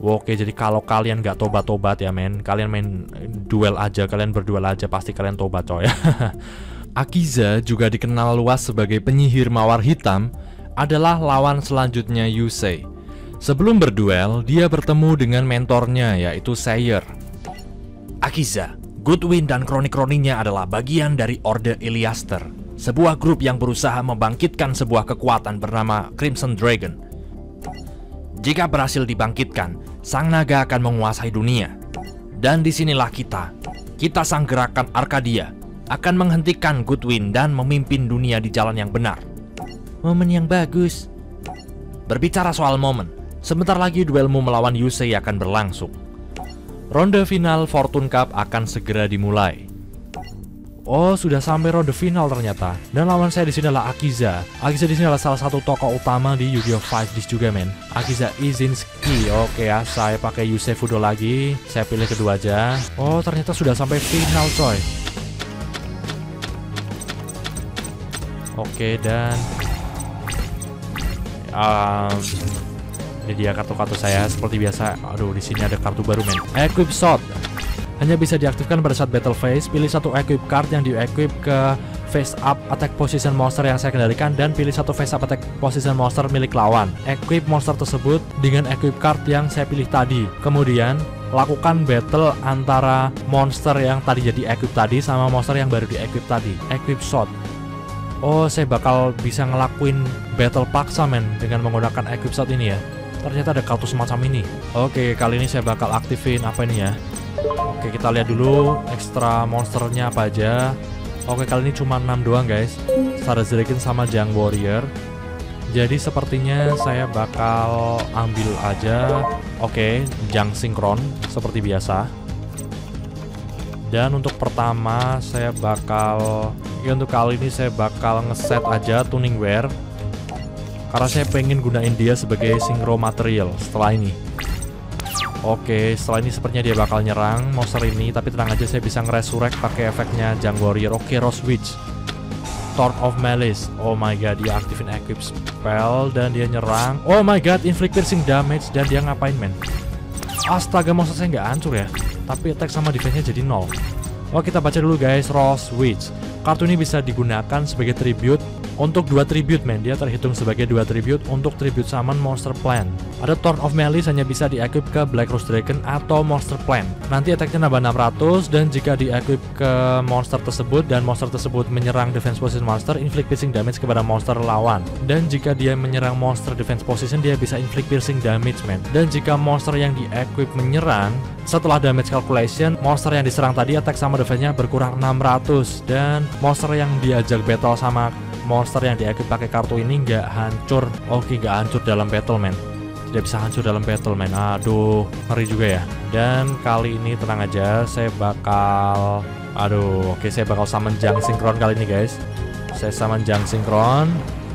Oke, jadi kalau kalian nggak tobat-tobat ya men, kalian main duel aja, kalian berduel aja, pasti kalian tobat coy. Akiza, juga dikenal luas sebagai penyihir mawar hitam, adalah lawan selanjutnya Yusei. Sebelum berduel, dia bertemu dengan mentornya, yaitu Sayer. Akiza, Goodwin dan kroni-kroninya adalah bagian dari Orde Iliaster, sebuah grup yang berusaha membangkitkan sebuah kekuatan bernama Crimson Dragon. Jika berhasil dibangkitkan, sang naga akan menguasai dunia. Dan disinilah kita sang gerakan Arcadia, akan menghentikan Goodwin dan memimpin dunia di jalan yang benar. Momen yang bagus. Berbicara soal momen, sebentar lagi duelmu melawan Yusei akan berlangsung. Ronde final Fortune Cup akan segera dimulai. Oh, sudah sampai ronde final ternyata. Dan lawan saya di sini adalah Akiza. Akiza di sini adalah salah satu tokoh utama di Yu-Gi-Oh! 5 juga, men. Akiza Izinski. Oke ya, saya pakai Yusei Fudo lagi. Saya pilih kedua aja. Oh, ternyata sudah sampai final, coy. Oke, dan ini dia kartu-kartu saya seperti biasa. Aduh, di sini ada kartu baru, men. Equip Shot. Hanya bisa diaktifkan pada saat battle phase. Pilih satu equip card yang di-equip ke face up attack position monster yang saya kendalikan, dan pilih satu face up attack position monster milik lawan. Equip monster tersebut dengan equip card yang saya pilih tadi. Kemudian lakukan battle antara monster yang tadi jadi equip tadi sama monster yang baru di-equip tadi. Equip Shot. Oh, saya bakal bisa ngelakuin battle paksa, men, dengan menggunakan equip shot ini ya. Ternyata ada kartu semacam ini. Oke, kali ini saya bakal aktifin apa ini ya. Oke, kita lihat dulu ekstra monsternya apa aja. Oke, kali ini cuma 6 doang, guys. Stardust Dragon sama Junk Warrior. Jadi sepertinya saya bakal ambil aja. Oke, Junk Synchron seperti biasa. Dan untuk pertama saya bakal untuk kali ini saya bakal ngeset aja Tuning Wear, karena saya pengen gunain dia sebagai synchro material setelah ini. Oke, setelah ini sepertinya dia bakal nyerang monster ini, tapi tenang aja, saya bisa ngeresurrect pakai efeknya Junk Warrior. Oke, Rose Witch, Thorn of Malice. Oh my god, dia aktifin equip spell dan dia nyerang. Oh my god, inflict piercing damage, dan dia ngapain, men? Astaga, monster saya nggak hancur ya, tapi attack sama defense-nya jadi 0. Oh, kita baca dulu, guys. Rose Witch. Kartu ini bisa digunakan sebagai tribute untuk 2 tribute, men. Dia terhitung sebagai 2 tribute untuk tribute summon monster plant. Ada Thorn of Malice hanya bisa di-equip ke Black Rose Dragon atau monster plant. Nanti attack-nya nambah 600, dan jika di-equip ke monster tersebut dan monster tersebut menyerang defense position monster, inflict piercing damage kepada monster lawan. Dan jika dia menyerang monster defense position, dia bisa inflict piercing damage, men. Dan jika monster yang di-equip menyerang, setelah damage calculation, monster yang diserang tadi attack sama defense-nya berkurang 600, dan monster yang diajak battle sama monster yang di-equip pakai kartu ini nggak hancur. Oke, nggak hancur dalam battle, men. Tidak bisa hancur dalam battle, men. Aduh, ngeri juga ya. Dan kali ini tenang aja, saya bakal saya bakal summon Junk Synchron kali ini, guys. Saya summon Junk Synchron,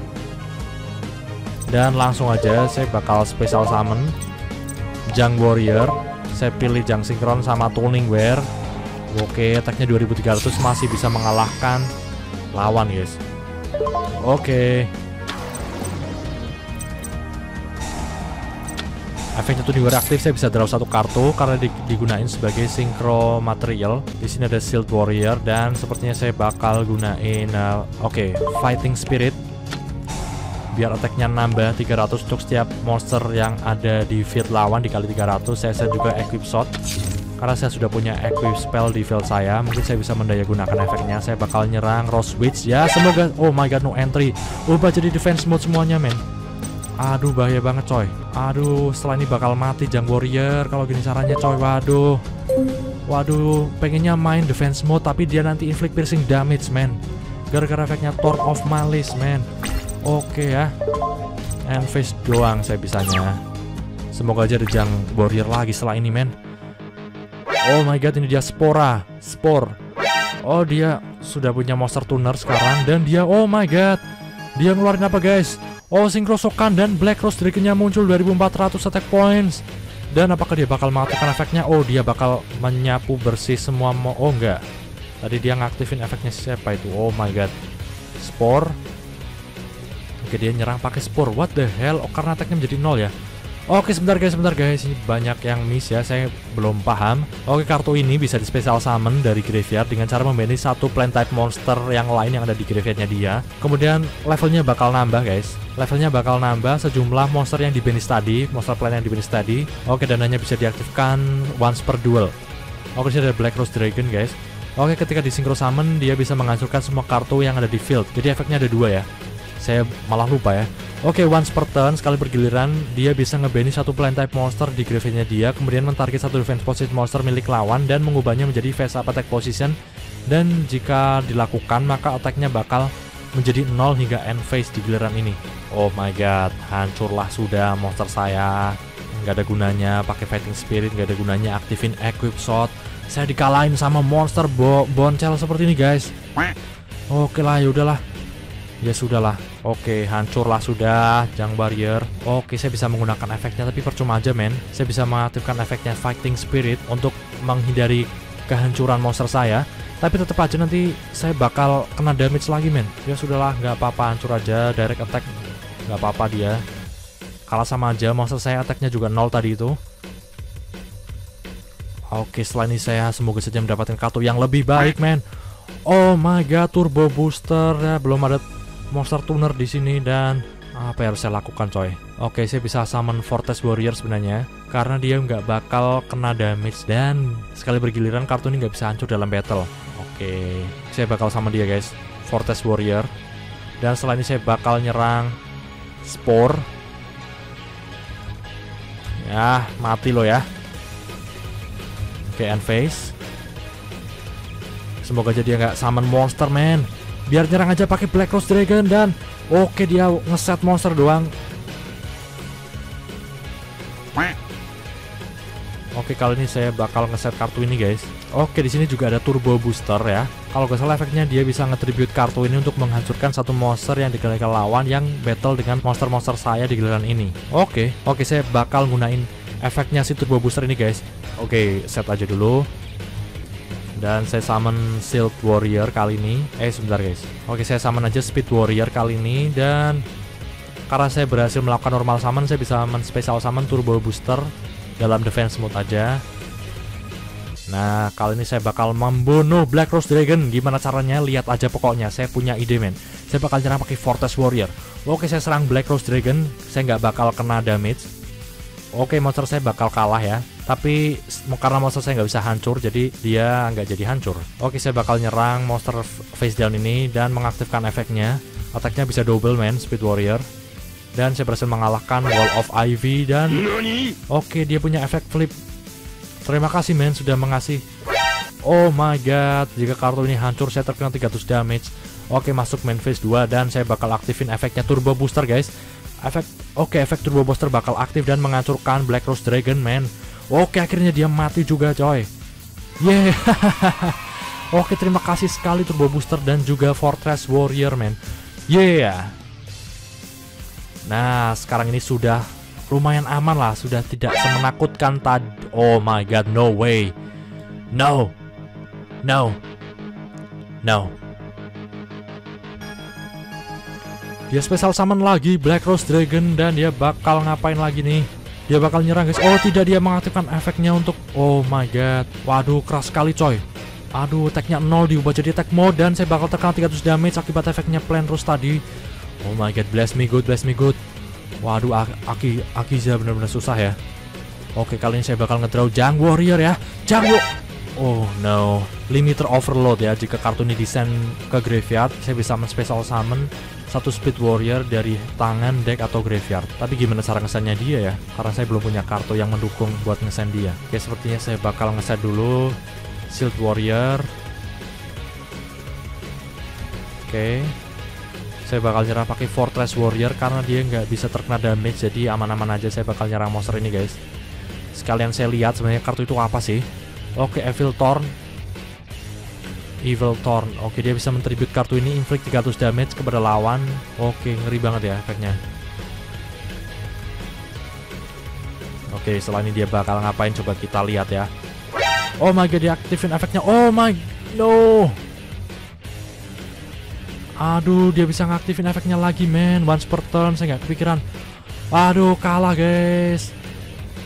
dan langsung aja saya bakal special summon Junk Warrior. Saya pilih Junk Synchron sama Tuning Wear. Oke, attack-nya 2300, masih bisa mengalahkan lawan, guys. Oke. Efeknya Tuning Wear aktif, saya bisa draw 1 kartu karena digunain sebagai synchro material. Di sini ada Shield Warrior, dan sepertinya saya bakal gunain Fighting Spirit biar attack-nya nambah 300 untuk setiap monster yang ada di field lawan dikali 300. Saya set juga Equip Shot karena saya sudah punya equip spell di field saya. Mungkin saya bisa mendaya gunakan efeknya. Saya bakal nyerang Rose Witch ya, semoga. Oh my god, no entry. Ubah jadi defense mode semuanya, men. Aduh, bahaya banget, coy. Aduh, setelah ini bakal mati Junk Warrior kalau gini caranya, coy. Waduh, pengennya main defense mode tapi dia nanti inflict piercing damage, men, gara-gara efeknya Thorn of Malice, men. Oke ya, end phase doang saya bisanya. Semoga aja ada Junk Warrior lagi setelah ini, men. Oh my god, ini dia Spore. Oh, dia sudah punya monster tuner sekarang, dan dia, oh my god, dia ngeluarin apa, guys? Oh, Synchro Shokan dan Black Rose Dragon-nya muncul 2400 attack points. Dan apakah dia bakal mengaktifkan efeknya? Oh, dia bakal menyapu bersih semua. Oh enggak, tadi dia ngaktifin efeknya siapa itu? Oh my god, Spore. Oke, dia nyerang pakai Spore. What the hell? Oh, karena attacknya menjadi 0 ya. Oke, sebentar guys, ini banyak yang miss ya, saya belum paham. Oke, kartu ini bisa di special summon dari graveyard dengan cara membanding satu plant type monster yang lain yang ada di graveyardnya dia. Kemudian levelnya bakal nambah guys. Levelnya bakal nambah sejumlah monster yang dibanish tadi, monster plant yang dibanish tadi. Oke, dan hanya bisa diaktifkan once per duel. Oke, sini ada Black Rose Dragon guys. Oke, ketika di synchro summon dia bisa menghancurkan semua kartu yang ada di field. Jadi efeknya ada 2 ya. Saya malah lupa ya. Oke, once per turn, sekali bergiliran, dia bisa ngebanish satu plant type monster di graveyardnya dia, kemudian mentarget satu defense position monster milik lawan dan mengubahnya menjadi face up attack position. Dan jika dilakukan, maka attack-nya bakal menjadi 0 hingga end phase di giliran ini. Oh my god, hancurlah sudah monster saya. Nggak ada gunanya pakai fighting spirit, nggak ada gunanya aktifin equip shot. Saya dikalahin sama monster boncel seperti ini guys. Oke lah, yaudahlah. Ya sudahlah. Oke, hancurlah sudah Jang Barrier. Oke, saya bisa menggunakan efeknya, tapi percuma aja men. Saya bisa mengaktifkan efeknya Fighting Spirit untuk menghindari kehancuran monster saya. Tapi tetap aja nanti saya bakal kena damage lagi men. Ya sudahlah, nggak apa-apa, hancur aja. Direct attack nggak apa-apa dia. Kalah sama aja, monster saya attacknya juga 0 tadi itu. Oke, setelah ini saya semoga saja mendapatkan kartu yang lebih baik men. Oh my god, Turbo Booster ya, belum ada monster tuner di sini. Dan apa yang harus saya lakukan coy? Oke, saya bisa summon Fortress Warrior sebenarnya karena dia nggak bakal kena damage dan sekali bergiliran kartu ini nggak bisa hancur dalam battle. Oke, saya bakal summon dia guys, Fortress Warrior. Dan setelah ini saya bakal nyerang Spore. Ya, mati lo ya. Oke, end phase. Semoga aja dia nggak summon monster man. Biar nyerang aja pakai Black Rose Dragon. Dan oke, dia ngeset monster doang. Oke, kali ini saya bakal ngeset kartu ini guys. Oke, di sini juga ada Turbo Booster ya. Kalau gak salah efeknya dia bisa nge-tribute kartu ini untuk menghancurkan satu monster yang dikelilingi lawan yang battle dengan monster-monster saya di giliran ini. Oke, saya bakal gunain efeknya si Turbo Booster ini guys. Oke, set aja dulu. Dan saya summon Shield Warrior kali ini. Sebentar guys. Oke, saya summon aja Speed Warrior kali ini. Dan karena saya berhasil melakukan normal summon, saya bisa summon special summon Turbo Booster dalam defense mode aja. Nah, kali ini saya bakal membunuh Black Rose Dragon. Gimana caranya? Lihat aja pokoknya. Saya punya ide men. Saya bakal nyerang pakai Fortress Warrior. Oke, saya serang Black Rose Dragon. Saya nggak bakal kena damage. Oke, monster saya bakal kalah ya. Tapi karena monster saya nggak bisa hancur, jadi dia nggak jadi hancur. Oke, saya bakal nyerang monster face down ini dan mengaktifkan efeknya. Attacknya bisa double man, Speed Warrior. Dan saya berhasil mengalahkan Wall of Ivy. Dan oke, dia punya efek flip. Terima kasih men sudah mengasih. Oh my god, jika kartu ini hancur saya terkena 300 damage. Oke, masuk main phase 2 dan saya bakal aktifin efeknya Turbo Booster guys. Efek Turbo Booster bakal aktif dan menghancurkan Black Rose Dragon man. Oke, akhirnya dia mati juga coy. Yeah. Oke, terima kasih sekali Turbo Booster dan juga Fortress Warrior man. Yeah. Nah, sekarang ini sudah lumayan aman lah, sudah tidak semenakutkan tadi. Oh my god, no way. No. Dia special summon lagi Black Rose Dragon dan dia bakal ngapain lagi nih? Dia bakal nyerang guys. Oh tidak, dia mengaktifkan efeknya untuk. Oh my god. Waduh, keras sekali coy. Aduh, attack-nya 0 diubah jadi attack mode dan saya bakal terkena 300 damage akibat efeknya Plant Rose tadi. Oh my god, bless me good. Waduh, Akiza benar-benar susah ya. Oke, kali ini saya bakal ngedraw Jang Warrior ya. Oh no, limiter overload ya. Jika kartu ini disend ke graveyard, saya bisa men-special summon satu Speed Warrior dari tangan, deck, atau graveyard. Tapi gimana cara ngesennya dia ya? Karena saya belum punya kartu yang mendukung buat ngesen dia. Oke, sepertinya saya bakal ngeset dulu Shield Warrior. Oke, saya bakal nyerang pakai Fortress Warrior karena dia nggak bisa terkena damage, jadi aman-aman aja. Saya bakal nyerang monster ini guys. Sekalian saya lihat sebenarnya kartu itu apa sih. Oke, Evil Thorn. Oke, dia bisa mentribute kartu ini, inflict 300 damage kepada lawan. Oke, ngeri banget ya efeknya. Oke, setelah ini dia bakal ngapain, coba kita lihat ya. Oh my god, dia aktifin efeknya. Oh my no. Aduh, dia bisa ngaktifin efeknya lagi men. Once per turn, saya nggak kepikiran. Aduh, kalah guys.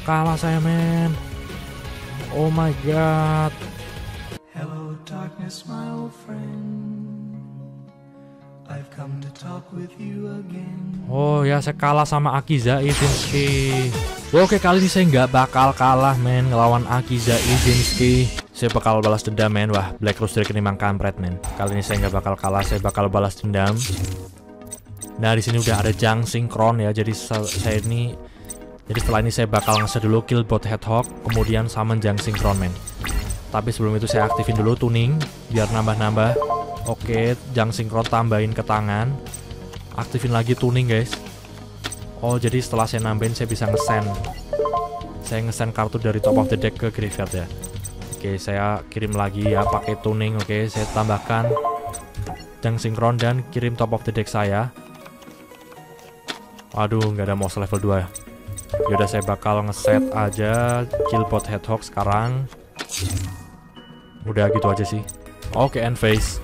Kalah saya, men. Oh my god. Hello darkness, my old friend. I've come to talk with you again. Oh ya, saya kalah sama Akiza Izinski. Oke, kali ini saya nggak bakal kalah, men, ngelawan Akiza Izinski. Saya bakal balas dendam, men. Wah, Black Rose Dragon emang kampret, men. Kali ini saya nggak bakal kalah, saya bakal balas dendam. Nah, di sini udah ada Jang Sinkron ya. Jadi setelah ini saya bakal ngeset dulu Killbot Hedgehog, kemudian summon Jang Sinkron, men. Tapi sebelum itu saya aktifin dulu tuning biar nambah-nambah. Oke, Jang Sinkron tambahin ke tangan. Aktifin lagi tuning, guys. Oh, jadi setelah saya nambahin saya bisa ngesend. Saya ngesend kartu dari top of the deck ke graveyard ya. Oke, saya kirim lagi ya pakai tuning. Oke, saya tambahkan Jang Sinkron dan kirim top of the deck saya. Aduh, nggak ada monster level 2 ya. Yaudah, saya bakal ngeset aja Killbot Hedgehog sekarang. Udah gitu aja sih. Oke, end phase.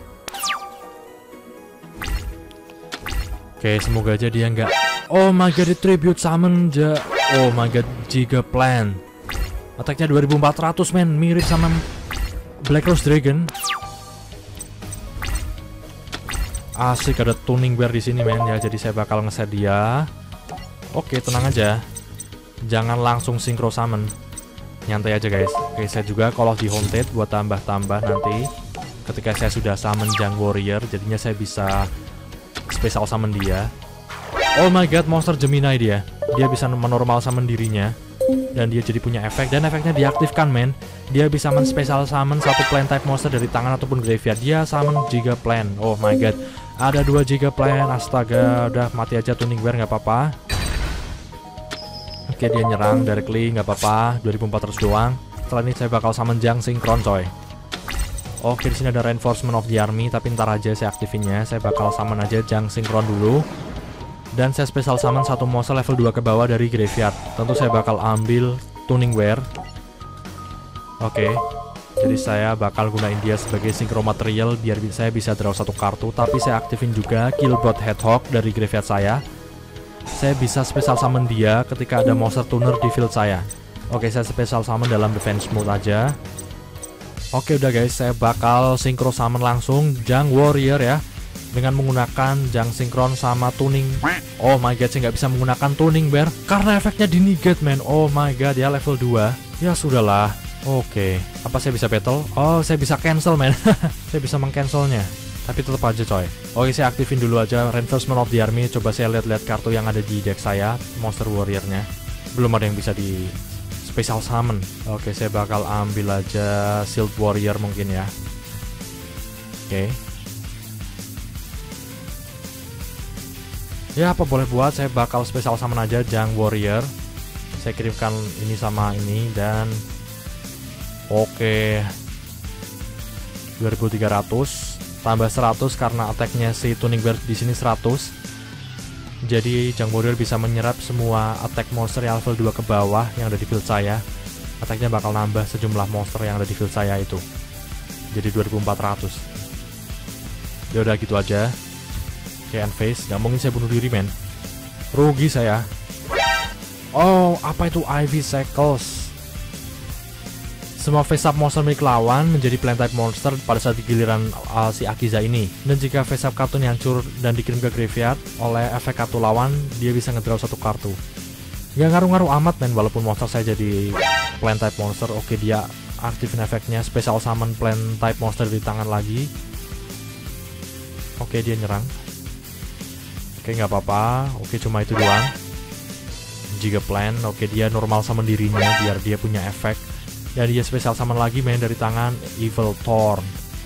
Oke, semoga aja dia nggak. Oh my god, di tribute summon aja. Oh my god, Giga Plan. Attack-nya 2400, men, mirip sama Black Rose Dragon. Asik, ada tuning bear di sini, men ya. Jadi saya bakal ngeset dia. Oke, tenang aja. Jangan langsung synchro summon. Nyantai aja, guys. Oke, saya juga Call of the Haunted buat tambah-tambah nanti. Ketika saya sudah summon Jang Warrior, jadinya saya bisa special summon dia. Oh my god, monster Gemini dia. Dia bisa menormal summon dirinya. Dan dia jadi punya efek. Dan efeknya diaktifkan, men. Dia bisa men-special summon satu plant type monster dari tangan ataupun graveyard. Dia summon Giga Plan. Oh my god. Ada 2 Giga Plan. Astaga, udah mati aja tuning bear, nggak apa-apa. Oke, dia nyerang directly, nggak apa-apa. 2400 doang. Setelah ini saya bakal summon Jang Sinkron, coy. Oke, di sini ada Reinforcement of the Army, tapi ntar aja saya aktifinnya. Saya bakal summon aja Jang Sinkron dulu. Dan saya special summon satu monster level 2 ke bawah dari graveyard. Tentu saya bakal ambil tuning wear. Oke. Jadi saya bakal gunain dia sebagai synchro material biar saya bisa draw satu kartu. Tapi saya aktifin juga Killbot Hedgehog dari graveyard saya. Saya bisa special summon dia ketika ada monster tuner di field saya. Oke, saya special summon dalam defense mode aja. Oke, udah guys, saya bakal synchro summon langsung Jang Warrior ya, dengan menggunakan Jang Sinkron sama tuning. Oh my god, saya nggak bisa menggunakan tuning bear karena efeknya di negate, man. Oh my god, ya level 2. Ya sudahlah. Oke, apa saya bisa battle? Oh, saya bisa cancel, man. Saya bisa mengcancelnya. Tapi tetap aja, coy. Oke, saya aktifin dulu aja Reinforcement of the Army. Coba saya lihat-lihat kartu yang ada di deck saya, monster warrior-nya. Belum ada yang bisa di special summon. Oke, saya bakal ambil aja Shield Warrior mungkin ya. Oke. Ya, apa boleh buat, saya bakal special summon aja Jang Warrior. Saya kirimkan ini sama ini dan oke. 2300 tambah 100 karena attack-nya si Tuning Bear di sini 100. Jadi Jang Warrior bisa menyerap semua attack monster yang level 2 ke bawah yang ada di field saya. Attack-nya bakal nambah sejumlah monster yang ada di field saya itu. Jadi 2400. Ya udah gitu aja. Oke, end phase. Gak mungkin saya bunuh diri, men. Rugi saya. Oh, apa itu Ivy Cycles? Semua face up monster milik lawan menjadi plant type monster pada saat giliran si Akiza ini. Dan jika face up kartunya hancur dan dikirim ke graveyard oleh efek kartu lawan, dia bisa ngedraw satu kartu. Gak ngaruh-ngaruh amat, men, walaupun monster saya jadi plant type monster. Oke, dia aktifin efeknya special summon plant type monster di tangan lagi. Oke, dia nyerang. Oke, nggak apa-apa. Oke, cuma itu doang. Giga Plan. Oke, dia normal summon dirinya biar dia punya efek. Dan dia special summon lagi, main dari tangan Evil Thorn.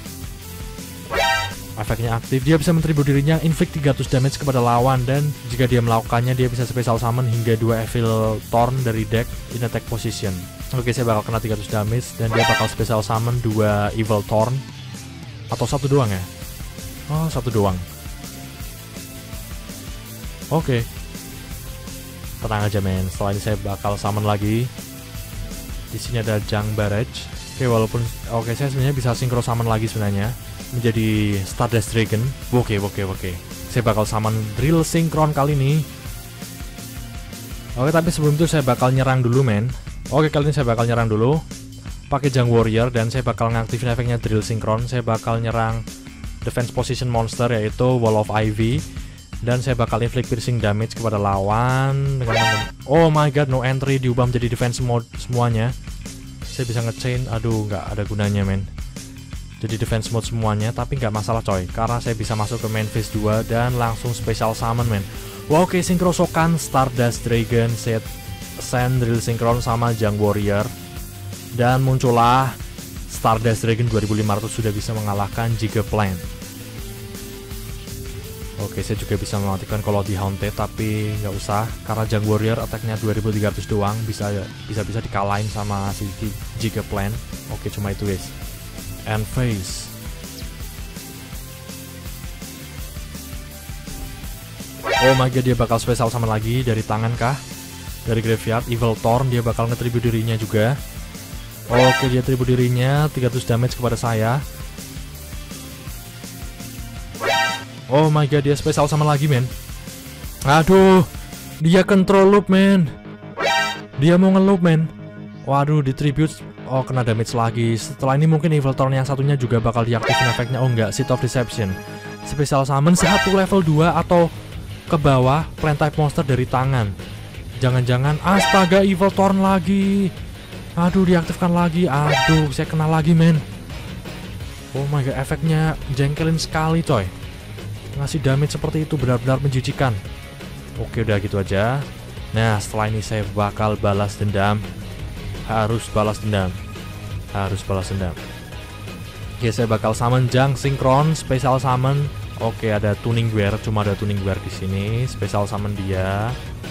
Efeknya aktif, dia bisa men-tribute dirinya inflict 300 damage kepada lawan. Dan jika dia melakukannya, dia bisa special summon hingga 2 Evil Thorn dari deck in attack position. Oke, saya bakal kena 300 damage. Dan dia bakal special summon 2 Evil Thorn. Atau satu doang ya? Oh, satu doang. Oke. Tenang aja, men. Setelah ini saya bakal summon lagi. Di sini ada Jang Barrage. Oke, walaupun saya sebenarnya bisa synchro summon lagi sebenarnya menjadi Stardust Dragon. Oke. Saya bakal summon Drill Synchron kali ini. Oke, tapi sebelum itu saya bakal nyerang dulu, men. Oke, kali ini saya bakal nyerang dulu pakai Junk Warrior, dan saya bakal ngaktifin efeknya Drill Synchron. Saya bakal nyerang defense position monster yaitu Wall of Ivy, dan saya bakal inflict piercing damage kepada lawan dengan oh my god, no entry diubah menjadi defense mode semuanya. Saya bisa nge-chain, aduh nggak ada gunanya men. Jadi defense mode semuanya, tapi nggak masalah coy, karena saya bisa masuk ke main phase 2 dan langsung special summon men. Wah, oke, Synchro Shokan, Stardust Dragon, set Sand Drill Synchron sama Junk Warrior, dan muncullah Stardust Dragon 2500 sudah bisa mengalahkan Giga Plant. Oke, saya juga bisa mematikan kalau di Haunted, tapi nggak usah karena Junk Warrior attack-nya 2300 doang, bisa dikalahin sama si Giga Plant. Oke, cuma itu guys. End phase. Oh my god, dia bakal special summon lagi dari tangan kah? Dari graveyard, Evil Thorn, dia bakal nge-tribute dirinya juga. Oke, dia tribute dirinya, 300 damage kepada saya. Oh my god, dia special summon lagi men. Aduh, dia control loop men. Dia mau nge-loop men. Waduh, di tribute. Oh, kena damage lagi. Setelah ini mungkin Evil Thorn yang satunya juga bakal diaktifin efeknya. Oh enggak, Seat of Deception. Special summon satu level 2 atau ke bawah plant type monster dari tangan. Jangan-jangan astaga, Evil Thorn lagi. Aduh, diaktifkan lagi. Aduh, saya kena lagi men. Oh my god, efeknya jengkelin sekali coy. Ngasih damage seperti itu benar-benar menjijikan. Oke, udah gitu aja. Nah, setelah ini saya bakal balas dendam. Harus balas dendam. Oke, saya bakal summon Junk Synchron, special summon. Oke, ada Tuning Wear, cuma ada Tuning Wear di sini. Special summon dia.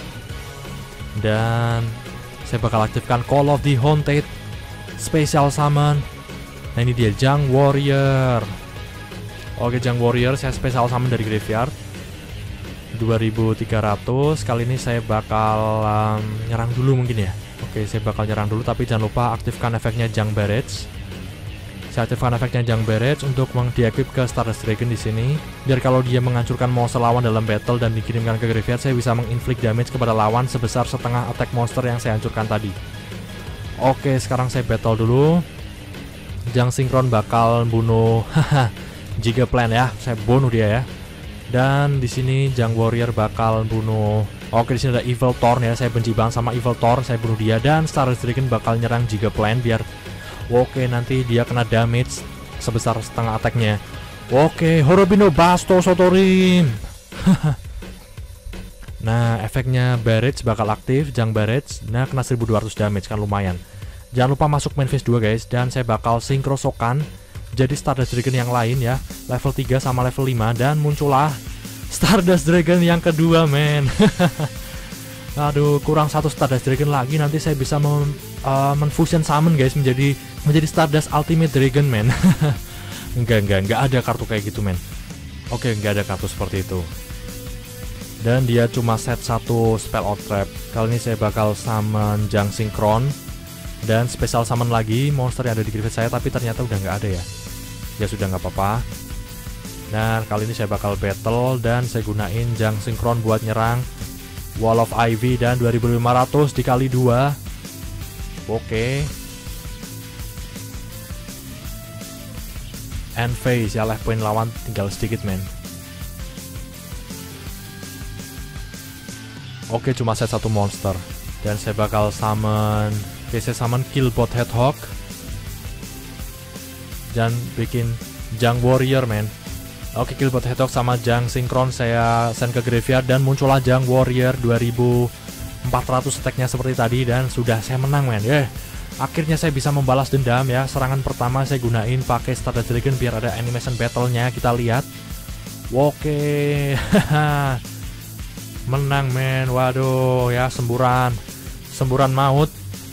Dan saya bakal aktifkan Call of the Haunted, special summon. Nah, ini dia Junk Warrior. Oke, Junk Warrior saya special summon dari graveyard 2300. Kali ini saya bakal nyerang dulu mungkin ya. Oke, saya bakal nyerang dulu, tapi jangan lupa aktifkan efeknya Junk Barrage. Saya aktifkan efeknya Junk Barrage untuk diekip ke Stardust Dragon di sini. Biar kalau dia menghancurkan monster lawan dalam battle dan dikirimkan ke graveyard, saya bisa menginflict damage kepada lawan sebesar setengah attack monster yang saya hancurkan tadi. Oke, sekarang saya battle dulu. Junk Synchron bakal bunuh Giga Plant ya, saya bunuh dia ya. Dan di sini Junk Warrior bakal bunuh. Oke, di sini ada Evil Thorn ya, saya benci banget sama Evil Thorn, saya bunuh dia. Dan Stardust Dragon bakal nyerang Giga Plant biar oke, nanti dia kena damage sebesar setengah attack-nya. Oke, Horobino Basto Sotorim. Nah, efeknya Barrage bakal aktif, Junk Barrage. Nah, kena 1200 damage kan lumayan. Jangan lupa masuk main phase 2 guys. Dan saya bakal Synchro Shokan jadi Stardust Dragon yang lain ya, level 3 sama level 5. Dan muncullah Stardust Dragon yang kedua men. Aduh, kurang satu Stardust Dragon lagi, nanti saya bisa menfusion summon guys menjadi Stardust Ultimate Dragon men. Enggak ada kartu kayak gitu men. Oke, enggak ada kartu seperti itu. Dan dia cuma set satu spell out trap. Kali ini saya bakal summon Junk Synchron dan special summon lagi monster yang ada di graveyard saya, tapi ternyata udah nggak ada ya. Ya sudah, nggak apa-apa. Dan kali ini saya bakal battle dan saya gunain Junk Synchron buat nyerang Wall of Ivy dan 2500 dikali 2. Oke. End phase ya, life point lawan tinggal sedikit men. Oke, cuma set satu monster. Dan saya bakal summon, saya summon Killbot Hedgehog dan bikin Junk Warrior men. Oke, Killbot Hedgehog sama Junk Synchron saya send ke graveyard dan muncullah Junk Warrior 2400 attack-nya seperti tadi dan sudah saya menang men. Akhirnya saya bisa membalas dendam ya. Serangan pertama saya gunain pakai Stardust Dragon biar ada animation battle-nya, kita lihat. Oke. Menang men. Waduh ya, semburan maut.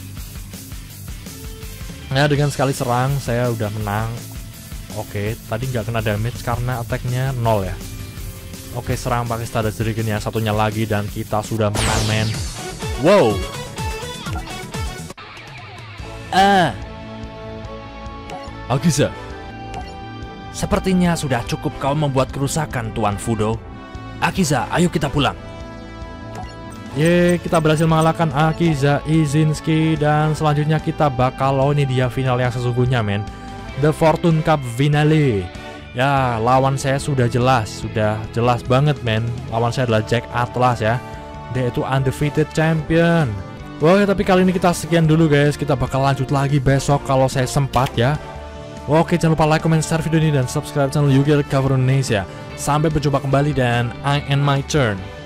Ya, dengan sekali serang saya udah menang. Oke, tadi nggak kena damage karena attack-nya 0 ya. Oke, serang pakai Stardust Dragon ya, satunya lagi dan kita sudah menang men. Wow. Agiza, sepertinya sudah cukup kau membuat kerusakan Tuan Fudo. Agiza, ayo kita pulang. Yeay, kita berhasil mengalahkan Akiza Izinski. Dan selanjutnya kita bakal, oh ini dia final yang sesungguhnya men, The Fortune Cup Finale. Ya, lawan saya sudah jelas banget men. Lawan saya adalah Jack Atlas ya. Dia itu undefeated champion. Oke, tapi kali ini kita sekian dulu guys. Kita bakal lanjut lagi besok kalau saya sempat ya. Oke, jangan lupa like, comment, share video ini dan subscribe channel Yu-Gi-Oh! Cover Indonesia. Sampai berjumpa kembali dan I end my turn.